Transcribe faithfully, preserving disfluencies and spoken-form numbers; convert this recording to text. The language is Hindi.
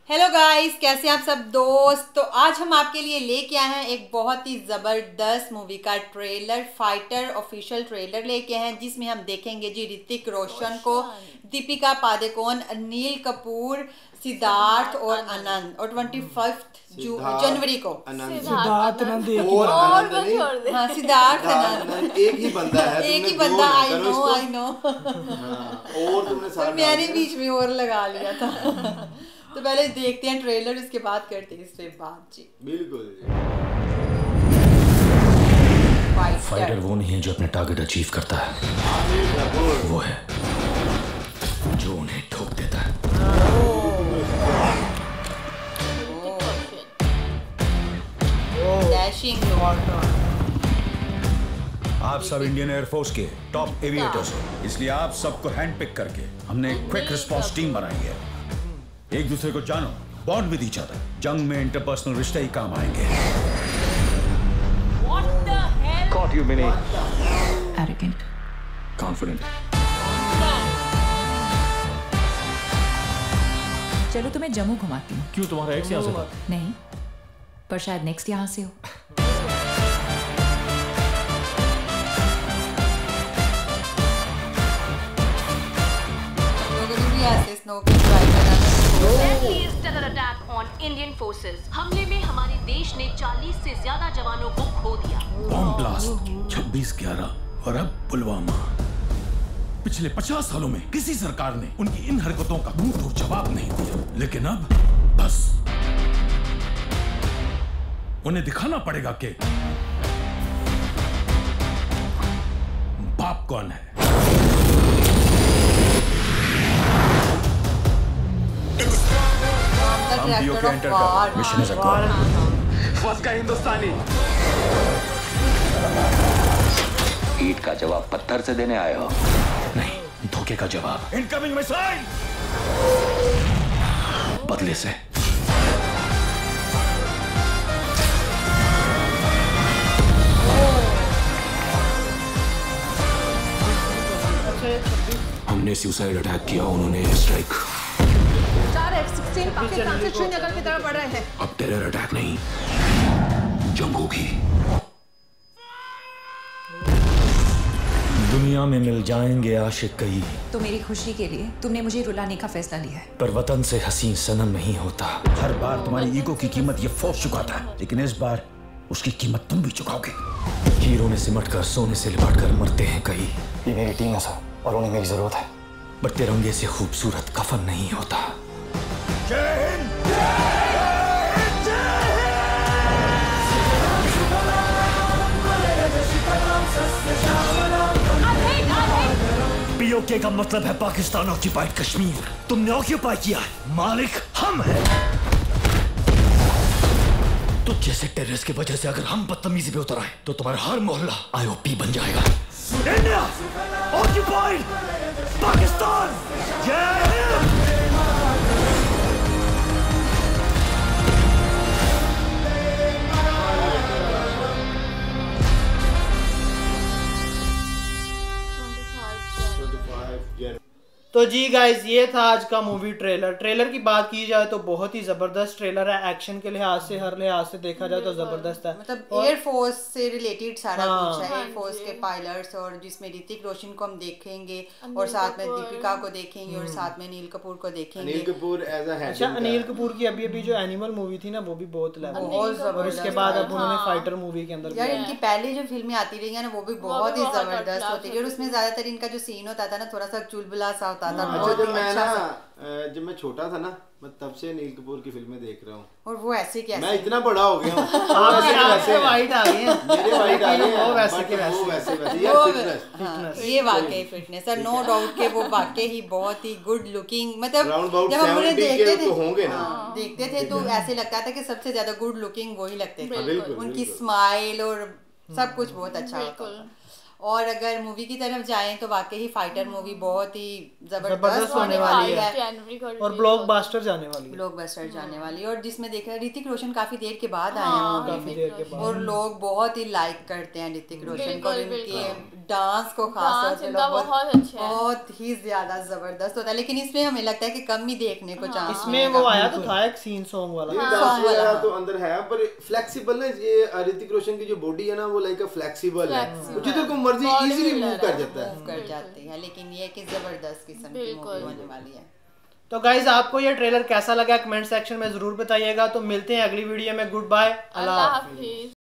हेलो गाइस, कैसे हैं आप सब दोस्त। तो आज हम आपके लिए लेके आए हैं एक बहुत ही ज़बरदस्त मूवी का ट्रेलर। फाइटर ऑफिशियल ट्रेलर लेके हैं जिसमें हम देखेंगे जी ऋतिक रोशन को, दीपिका पादुकोण, अनिल कपूर, सिद्धार्थ और आनंद। और ट्वेंटी फिफ्थ जनवरी को सिद्धार्थ आनंद एक और आनंद नहीं, हाँ सिद्धार्थ आनंद एक ही बंदा है। एक ही तुमने बंदा। दो आई ना करो नो इसको। आई नो हाँ, और तुमने सारे डाल मैंने दिए। बीच में और लगा लिया था। तो पहले देखते हैं ट्रेलर, इसके बाद करते हैं इससे बात जी। बिल्कुल। फाइटर वो नहीं है जो अपने टारगेट अचीव करता है, वो है जो उन्हें ठोक देता है। डैशिंग आप सब इंडियन एयरफोर्स के टॉप एविएटर्स हो, इसलिए आप सबको हैंड पिक करके हमने एक क्विक रिस्पांस टीम बनाई है। एक दूसरे को जानो, बॉन्ड विद ईच अदर। जंग में इंटरपर्सनल रिश्ते ही काम आएंगे। What the hell? Caught you, Minnie. Arrogant. Confident. चलो तुम्हें जम्मू घुमाती हूँ। क्यों, तुम्हारा एक्स यहाँ से था? नहीं, पर शायद नेक्स्ट यहाँ से हो। Deadliest terror attack on Indian forces. हमले में हमारे देश ने चालीस से ज्यादा जवानों को खो दिया। बॉम्ब ब्लास्ट छब्बीस ग्यारह और अब पुलवामा। पिछले पचास सालों में किसी सरकार ने उनकी इन हरकतों का मुंह तोड़ जवाब नहीं दिया, लेकिन अब बस उन्हें दिखाना पड़ेगा कि बाप कौन है। हम पीओके एंटर कर, मिशन इज अ कॉल। फंस गए हिंदुस्तानी। ईट का जवाब पत्थर से देने आए हो? नहीं, धोखे का जवाब इनकमिंग मिसाइल बदले से। हमने सुसाइड अटैक किया, उन्होंने एयर स्ट्राइक। चार एफ सिक्सटीन पाकिस्तान से श्रीनगर की तरफ बढ़ रहे हैं। अब टेरर अटैक नहीं, जंग होगी। दुनिया में मिल जाएंगे आशिक कई, तो मेरी खुशी के लिए तुमने मुझे रुलाने का फैसला लिया है। पर वतन से हसीन सनम नहीं होता। हर बार तुम्हारी ईगो की कीमत ये फौज चुकाता है, लेकिन इस बार उसकी कीमत तुम भी चुकाओगे। हीरो ने सिमट कर सोने से लिपट कर मरते हैं कई। ये मेरी टीम है सर, और उन्हें मेरी जरूरत है। बट तिरंगे से खूबसूरत कफन नहीं होता। जय हिंद। पीओके का मतलब है पाकिस्तान ऑक्यूपाइड कश्मीर। तुमने ऑक्यूपाई किया है, मालिक हम हैं। तो जैसे टेररिस्ट की वजह से अगर हम बदतमीजी पे उतर आए तो तुम्हारा हर मोहल्ला आईओपी बन जाएगा। India occupied Pakistan. जय हिंद। तो जी गाइस, ये था आज का मूवी ट्रेलर। ट्रेलर की बात की जाए तो बहुत ही जबरदस्त ट्रेलर है। एक्शन के लिहाज से, हर लिहाज से देखा जाए तो जबरदस्त है। मतलब एयरफोर्स से रिलेटेड सारा हाँ। कुछ है, एयरफोर्स के पायलट्स, और जिसमें ऋतिक रोशन को हम देखेंगे और साथ में दीपिका को देखेंगे और साथ में अनिल कपूर को देखेंगे। अनिल कपूर एज अ अच्छा, अनिल कपूर की अभी अभी जो एनिमल मूवी थी ना, वो भी बहुत लेवल, बहुत और उसके बाद अब उन्होंने फाइटर मूवी के अंदर यार इनकी पहले जो फिल्में आती रही है ना, वो भी बहुत ही जबरदस्त होती है। और उसमें ज्यादातर इनका जो सीन होता था ना, थोड़ा सा चुलबुला सा होता था। बहुत ही मैं अच्छा ना सा। अ, जब मैं छोटा था ना, मैं तब से अनिल कपूर की फिल्में देख रहा हूँ। और वो ऐसे कैसे मैं इतना बड़ा हो गया हूँ। आपके आपके वाइट आ गए हैं, मेरे वाइट आ गए हैं, वो वैसे but के वो वैसे। वैसे वैसे वो- यार फिटनेस। हाँ, ये वाकई फिटनेस है, नो डाउट के वो वाकई ही बहुत ही गुड लुकिंग। मतलब Round about जब हम उन्हें seventy के देखते थे तो होंगे ना। हाँ, देखते थे तो ऐसे लगता था कि सबसे ज्यादा गुड लुकिंग वही लगते थे। बिल्कुल, उनकी बिल्कुल। स्माइल और सब कुछ बहुत अच्छा होता था। और अगर मूवी की तरफ जाएं तो वाकई ही फाइटर मूवी बहुत ही जबरदस्त जबरदस्त होने वाली है जनवरी को और ब्लॉकबस्टर जाने वाली है ब्लॉकबस्टर जाने वाली है। और जिसमें देखा है ऋतिक रोशन काफी देर के बाद आए हैं मूवी काफी देर के में बाद और लोग बहुत ही लाइक करते हैं ऋतिक रोशन को और बिल्कुल, इनके डांस को खास तौर डांस पे इनका लोग बहुत अच्छा है। बहुत ही ज्यादा जबरदस्त होता है, लेकिन इसमें हमें लगता है कि कम ही देखने को चांस इसमें वो आया तो था एक सीन सॉन्ग वाला ये डांस वगैरह तो अंदर है पर फ्लेक्सिबल है। ये ऋतिक रोशन की जो बॉडी है ना वो लाइक फ्लेक्सिबल है, वो जिधर को मर्जी इजीली मूव कर जाता है कर जाती है। लेकिन ये कि जबरदस्त किस्म की मूवी होने वाली है। तो गाइज आपको ये ट्रेलर कैसा लगा कमेंट सेक्शन में जरूर बताइएगा। तो मिलते हैं अगली वीडियो में। गुड बाय, अल्लाह हाफिज।